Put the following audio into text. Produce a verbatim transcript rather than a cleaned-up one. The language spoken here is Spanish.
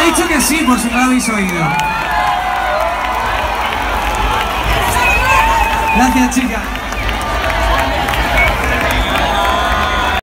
dicho que sí, por si no lo habéis oído. Gracias, chicas.